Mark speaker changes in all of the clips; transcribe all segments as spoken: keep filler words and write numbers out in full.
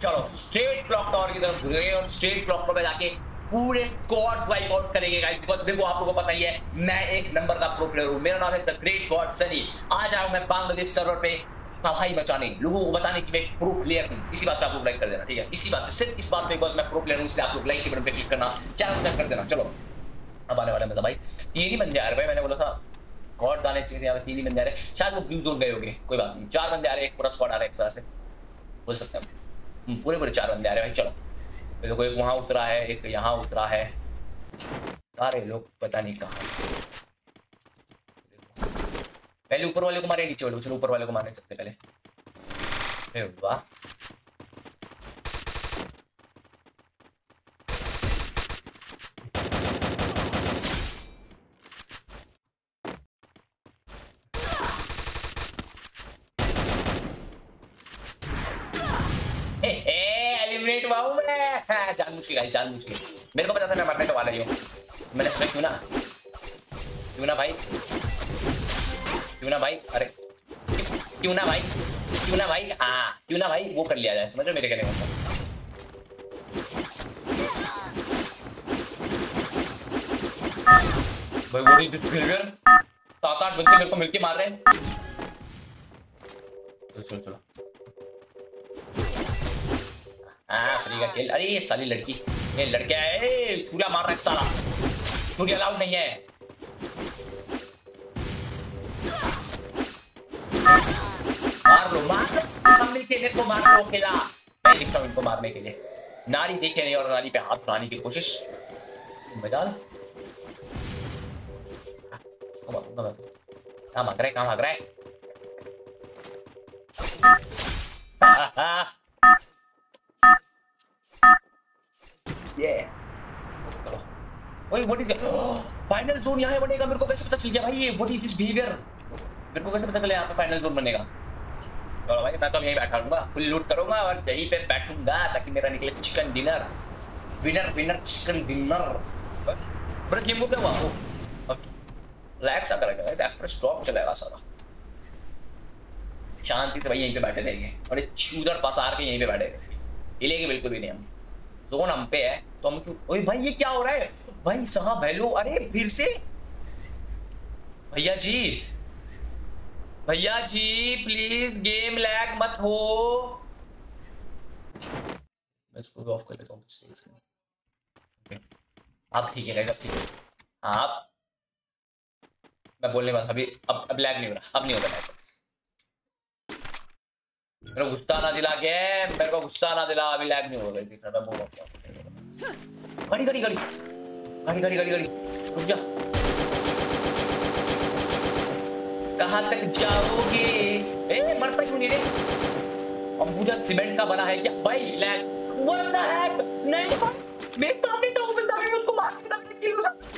Speaker 1: चलो straight clock tower की तरफ गए और स्ट्रेट क्लॉक टावर जाके पूरे स्क्वाड वाइप आउट करेंगे गाइस। बिकॉज़ देखो आप लोगों को पता ही है मैं एक नंबर का प्रो प्लेयर हूं। मेरा नाम है द ग्रेट गॉड सनी। आज आया हूं मैं बांग्लादेश सर्वर पे तबाही मचाने, लोगों को बताने कि मैं एक प्रो प्लेयर हूं। इसी बात पे आप लोग लाइक कर देना, ठीक है? इसी बात पे, सिर्फ इस बात पे, बिकॉज़ मैं प्रो प्लेयर हूं, इसलिए आप लोग लाइक के बटन पे क्लिक करना, चैनल सब्सक्राइब कर देना। चलो अब आने वाला मैं भाई तीन ही बंदे आ रहे भाई। मैंने बोला था गॉड डालने चाहिए, यहाँ पे तीन ही बंदे आ रहे हैं। शायद वो ब्लू जोन गए होंगे, कोई बात नहीं। चार बंदे आ रहे हैं, एक पूरा स्क्वाड आ रहा है एक तरह से बोल सकते हैं। पूरे पूरे चार बंदे आ रहे हैं भाई। चलो देखो एक वहां उतरा है, एक यहाँ उतरा है, सारे लोग पता नहीं कहाँ। पहले ऊपर वाले को मारे, नीचे वाले को। चलो ऊपर वाले को मारने सबसे पहले। अरे वाह एलिमिनेट हुआ हूं मैं जानबूझ के गाइस, जानबूझ के। मेरे को पता था मैं मरने का वाला ही हूं। मैंने सोचा क्यों ना क्यों ना भाई क्यों ना भाई अरे क्यों ना भाई क्यों ना भाई हाँ क्यों ना भाई वो कर लिया जाए। समझ रहे मेरे कहने का? भाई वो इज दिस बिहेवियर। सात आठ बंदे मेरे को मिलके मार रहे हैं। चलो चलो चलो हाँ फ्री का खेल। अरे ये साली लड़की, ये लड़के आए छुरा मार रहा है साला। छुरी अलाउड नहीं है। मार लो मार लो, हम मिलके मेरे को मार लो अकेला। मैं दिखता हूँ इनको मारने के लिए। नारी देखे नहीं और नारी पे हाथ उठाने की कोशिश मजा। कहाँ भाग रहा है, कहाँ भाग रहा है? ये चलो ओए व्हाट इज फाइनल जोन यहाँ बनेगा। मेरे को कैसे पता चल गया भाई? ये व्हाट इज दिस बिहेवियर? मेरे को कैसे पता चला यहाँ पे फाइनल जोन बनेगा? चलो भाई मैं तो यहीं बैठा रहूंगा, फुल लूट करूंगा और यहीं पे बैठूंगा ताकि मेरा निकले chicken dinner. Winner winner chicken dinner. बड़ा गेम हो गया हुआ लैग सा करेगा गाइस। एफरेस ड्रॉप चलेगा सारा। शांति से भाई यहीं पे बैठे रहेंगे और ये चूदर पसार के यहीं पे बैठे रहेंगे। हिलेंगे बिल्कुल भी नहीं हम। जोन हम पे है तो हम क्यों? ओए भाई ये क्या हो रहा है भाई साहब? हेलो अरे फिर से भैया जी, भैया जी प्लीज गेम लैग मत हो। मैं इसको ऑफ कर लेता हूँ। आप ठीक है, ठीक है आप मैं बोलने वाला अभी। अब अब लैग नहीं हो रहा, अब नहीं होगा लैग। मेरे को गुस्सा ना दिला के, मेरे को गुस्सा ना दिला। अभी लैग नहीं हो रही थी। मैं बोल रहा हूँ गाड़ी गाड़ी गाड़ी गाड़ी गाड़ी गाड़ी गाड़ी रुक जा। कहाँ तक जाओगे? ए मर पे क्यों नहीं रे? अंबुजा सीमेंट का बना है क्या भाई? Lag what the heck? नहीं मेरे सामने तो वो बंदा है, उसको मार के किल हो जाता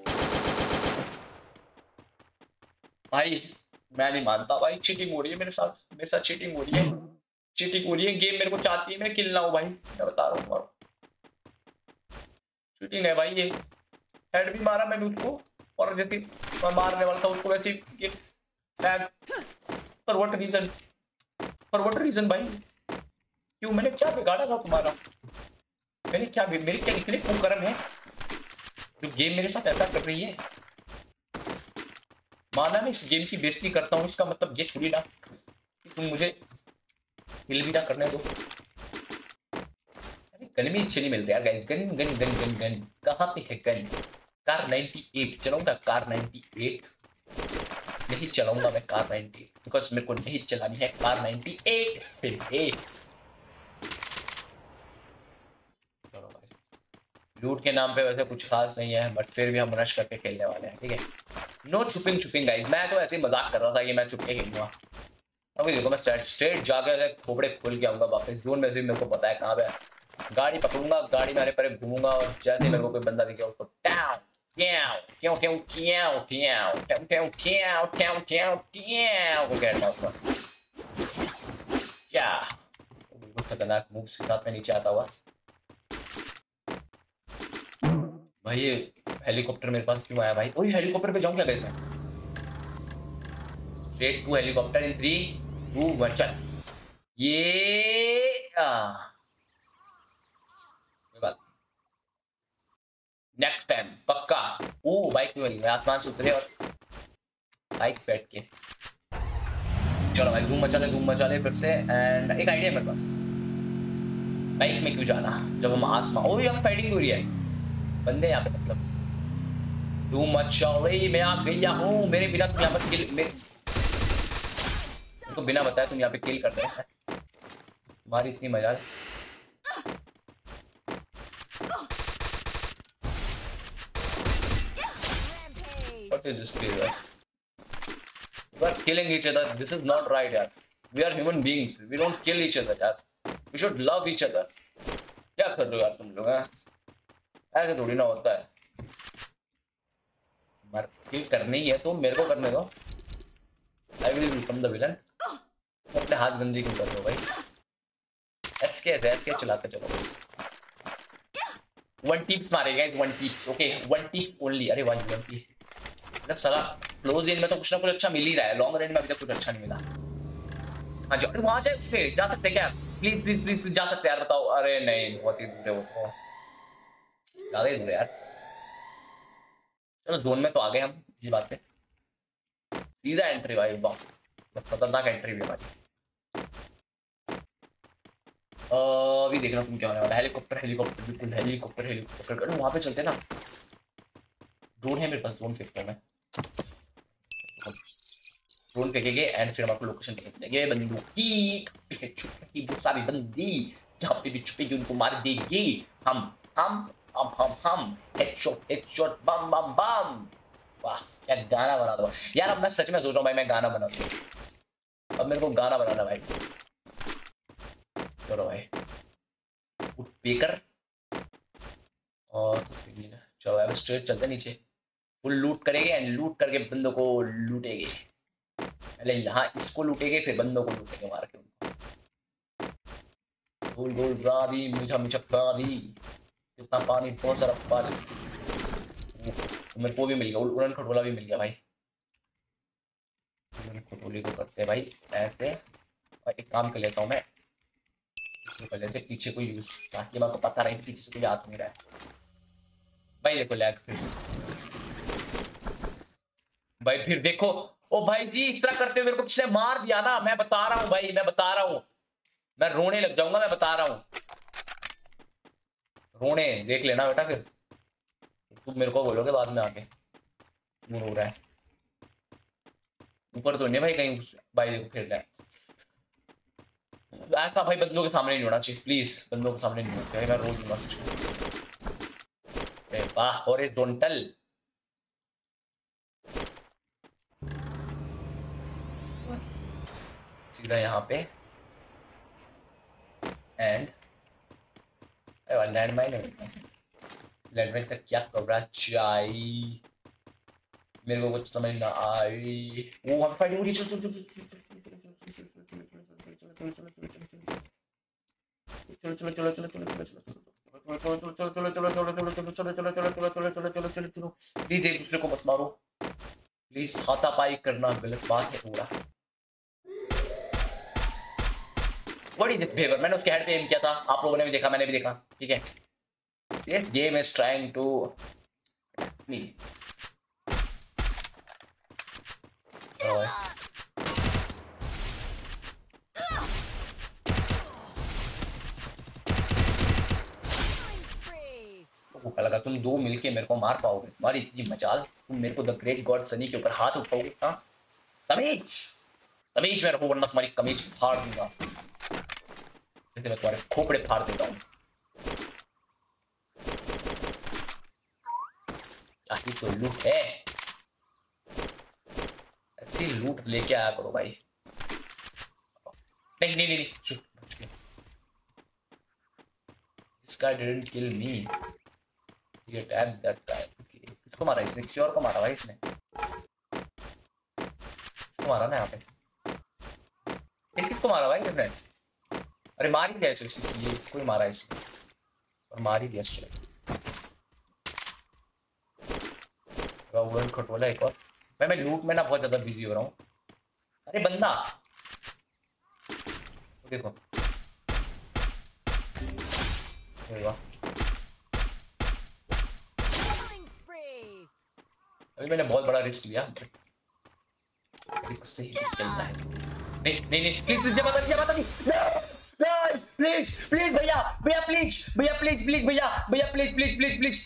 Speaker 1: भाई। मैं नहीं मानता भाई, चीटिंग हो रही है मेरे साथ। मेरे साथ चीटिंग हो रही है, चीटिंग हो रही है। गेम मेरे को चाहती है मैं किल ना हो भाई। मैं बता रहा हूँ चीटिंग है भाई। ये हेड भी मारा मैंने उसको और जैसे मैं मारने वाला था उसको वैसे ये lag. For what reason? For what reason भाई? क्यों? मैंने क्या बिगाड़ा था तुम्हारा? मैंने क्या मेरे क्या इतने कुकर्म है जो गेम मेरे साथ ऐसा कर रही है? माना मैं इस गेम की बेइज्जती करता हूँ, इसका मतलब ये थोड़ी ना कि तुम मुझे हिल भी ना करने दो। अरे गन भी अच्छे नहीं मिल रहे यार guys. Gun gun gun gun gun कहाँ पे है गन? कार अट्ठानवे चलाऊंगा, कार अट्ठानवे नहीं चलाऊंगा मैं कार अट्ठानवे, बिकॉज मेरे को नहीं चलानी है कार अट्ठानवे। लूट के नाम पे वैसे कुछ खास नहीं है, बट फिर भी हम रश करके खेलने वाले हैं, ठीक है? नो छुपिंग छुपिंग गाइस। मैं तो ऐसे ही मजाक कर रहा था कि मैं छुप के खेलूंगा। अभी देखो मैं स्ट्रेट जाके खोपड़े खोल के आऊंगा वापस जोन में से। मेरे को पता है कहाँ पे। गाड़ी पकड़ूंगा, गाड़ी में आने पर घूमूंगा और जैसे मेरे को कोई बंदा दिखे उसको टाउ ट्याउ ट्याउ ट्याउ ट्याउ ट्याउ ट्याउ ट्याउ ट्याउ ट्याउ ट्याउ को कहता हूँ क्या। बिल्कुल खतरनाक मूव्स के साथ में नीचे आता हुआ भाई। ये हेलीकॉप्टर मेरे पास क्यों आया भाई? ओए हेलीकॉप्टर पे जाऊं क्या गाइस? मैं straight to helicopter in three two one चल। ये आ नेक्स्ट टाइम पक्का। ओ बाइक में मिल गया, आसमान से उतरे और बाइक बैठ के। चलो भाई धूम मचा ले, धूम मचा ले फिर से। एंड एक आइडिया मेरे पास, बाइक में क्यों जाना जब हम आसमान। ओ यहाँ फाइटिंग हो रही है, बंदे यहाँ पे, मतलब धूम मचा ले, मैं आ गया हूँ। मेरे बिना तुम यहाँ पर किल, मेरे तो बिना बताए तुम यहाँ पे किल कर रहे हैं, तुम्हारी इतनी मजाल। What is this play? We are killing each other. This is not right, यार. We are human beings. We don't kill each other, यार. We should love each other. क्या कर रहे हो यार तुम लोग? ऐसे थोड़ी ना होता है। मर किल करनी ही है तो मेरे को करने दो। I will become the villain. अपने हाथ गंदे क्यों कर रहे हो भाई? एसके एसके चलाते चलो बस। One tips मारेगा, one tips. Okay, one tip only. अरे भाई one tip. मतलब साला क्लोज रेंज में तो कुछ ना कुछ अच्छा मिल ही रहा है, लॉन्ग रेंज में अभी तक कुछ अच्छा नहीं मिला। हाँ जी, वहां जाए उससे जा सकते हैं क्या? प्लीज प्लीज प्लीज जा सकते हैं यार, बताओ। अरे नहीं, बहुत ही दूर है वो तो, ज्यादा ही दूर है यार। चलो जोन में तो आ गए हम, इसी बात पे। सीधा एंट्री भाई, वाह खतरनाक एंट्री भी हमारी। अभी देखना तुम क्या होने वाला। हेलीकॉप्टर हेलीकॉप्टर बिल्कुल हेलीकॉप्टर हेलीकॉप्टर। वहां पे चलते ना, ड्रोन है मेरे पास, ड्रोन फेंकता हूं मैं। ड्रोन फेंकेंगे एंड फिर हम आपको लोकेशन पता चलेंगे। बंदूकी छुपी बहुत सारी बंदी, जहाँ पे भी छुपेगी उनको मार देगी हम हम हम हम हम हेडशॉट हेडशॉट बम बम बम। वाह क्या गाना बना दो यार। अब मैं सच में सोच रहा हूँ भाई मैं गाना बना दूँ, अब मेरे को गाना बनाना भाई। चलो भाई स्पीकर और चलो अब स्ट्रेट चलते नीचे, फुल लूट करेंगे एंड लूट करके बंदों को लूटेंगे। पहले यहाँ इसको लूटेंगे फिर बंदों को लूटेंगे मार के उनको। गोल गोल रावी मीठा मीठा रावी, कितना पानी, बहुत सारा पानी। मेरे को भी मिल गया, उड़न खटोला भी मिल गया भाई। उड़न खटोले को करते हैं भाई ऐसे, और एक काम कर लेता हूँ मैं, कर लेते पीछे कोई यूज, ताकि मेरे को पता रहे पीछे से कोई हाथ नहीं रहा है भाई। देखो लैग फिर भाई, फिर देखो। ओ भाई जी इस तरह करते हुए मेरे को किसने मार दिया ना, मैं बता रहा हूँ भाई, मैं बता रहा हूँ, मैं रोने लग जाऊंगा, मैं बता रहा हूँ रोने। देख लेना बेटा, फिर तुम मेरे को बोलोगे बाद में आके क्यों रो रहा है। ऊपर तो नहीं भाई कहीं भाई, देखो फिर रहा है ऐसा भाई। बंदों के सामने नहीं होना चाहिए प्लीज, बंदों के सामने नहीं होना चाहिए, मैं रो दूंगा। वाह हॉरिजॉन्टल, सीधा यहाँ पे एंड लैंडमाइन है। लैंडमाइन का क्या करना चाहिए मेरे को कुछ समझ ना आई। वो हम फाइट हो रही है, चल चल चल चल चलो चलो चलो चलो चलो चलो चलो। प्लीज एक दूसरे को मत मारो प्लीज, हाथापाई करना गलत बात है थोड़ा। What is this behavior? मैंने उसके हेड पे एम किया था, आप लोगों ने भी देखा, मैंने भी देखा, ठीक है। This game is trying to me. लगा तुम दो मिलके मेरे को मार पाओगे, तुम्हारी इतनी मजाल, तुम मेरे को द ग्रेट गॉड सनी के ऊपर हाथ उठाओगे। हाँ तमीज तमीज में रखो वरना तुम्हारी कमीज फाड़ दूंगा, मैं तुम्हारे खोपड़े फाड़ देता हूँ। आखिर तो लूट है, ऐसी लूट लेके आया करो भाई। नहीं नहीं नहीं, नहीं। This guy didn't kill me. He attacked that guy. Okay. किसको मारा इसने? किसी और को मारा भाई इसने। किसको मारा ना यहाँ पे? फिर किसको मारा भाई इसने? अरे मार ही दिया इसको, ये इसको ही मारा इसने और मार ही दिया इसको। राउंड खटोला एक और भाई। मैं लूट में ना बहुत ज्यादा बिजी हो रहा हूँ। अरे बंदा देखो, अभी मैंने बहुत बड़ा रिस्क लिया, रिस्क से ही चलना है। नहीं नहीं नहीं प्लीज प्लीज जमा कर जमा कर प्लीज प्लीज भैया भैया प्लीज भैया प्लीज प्लीज भैया भैया please please please please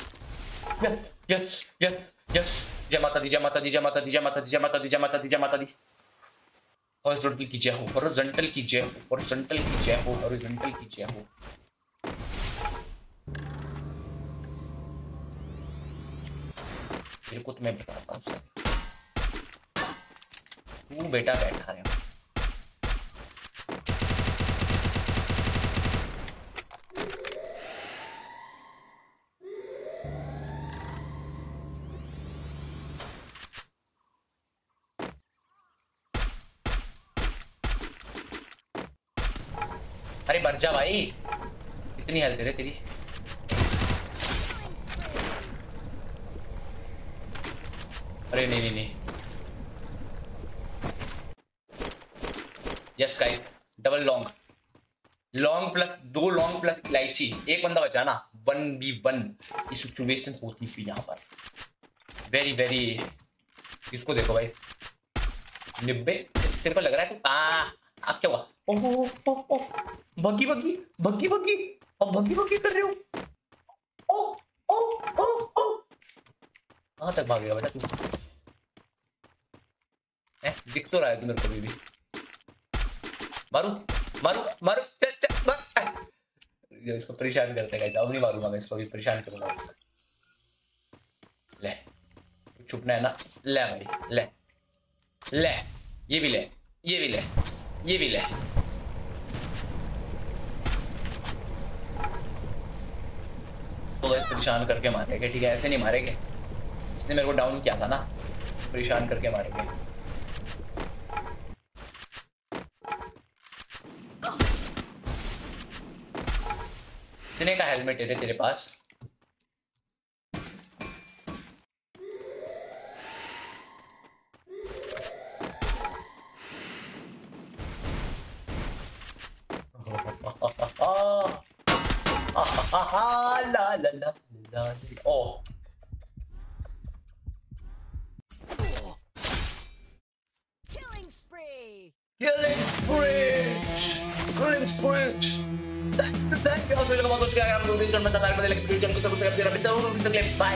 Speaker 1: yes yes yes जय माता दी जय माता दी जय माता दी जय माता दी जय माता दी जय माता दी जय माता दी। हॉरिजॉन्टल की जय हो, हॉरिजॉन्टल की जय हो, हॉरिजॉन्टल की जय हो, हॉरिजॉन्टल की जय हो। तेरे को तो मैं बताता हूँ सर, तू बेटा बैठा है। अरे मर जा भाई, इतनी हेल्थ है तेरी। अरे नहीं नहीं नहीं yes guys, double long, long plus दो लॉन्ग प्लस इलायची, एक बंदा बचा ना, वन बी वन की सिचुएशन होती थी यहाँ पर। वेरी वेरी, इसको देखो भाई, निब्बे तेरे को लग रहा है तू आ आप क्या हुआ? ओहो ओहो बग्गी बग्गी बग्गी बग्गी अब बग्गी बग्गी कर रहे हो। ओ ओ ओ ओ कहाँ तक भागेगा बेटा तू? ए दिख तो रहा है तू मेरे को भी, भी। मारू मारू मारू चल चल मार। ये इसको परेशान करते हैं, अब नहीं मारूंगा मैं इसको, भी परेशान करूंगा इसको। ले छुपना है ना, ले भाई ले ले, ये भी ले ये भी ले ये भी ले। तो परेशान करके मारेंगे, ठीक है, ऐसे नहीं मारेंगे, इसने मेरे को डाउन किया था ना, परेशान करके मारेंगे। कितने का हेलमेट है तेरे पास? la la la la la. Oh.
Speaker 2: Killing spree.
Speaker 1: Killing spree. Killing spree. Thank you, thank you. Bye.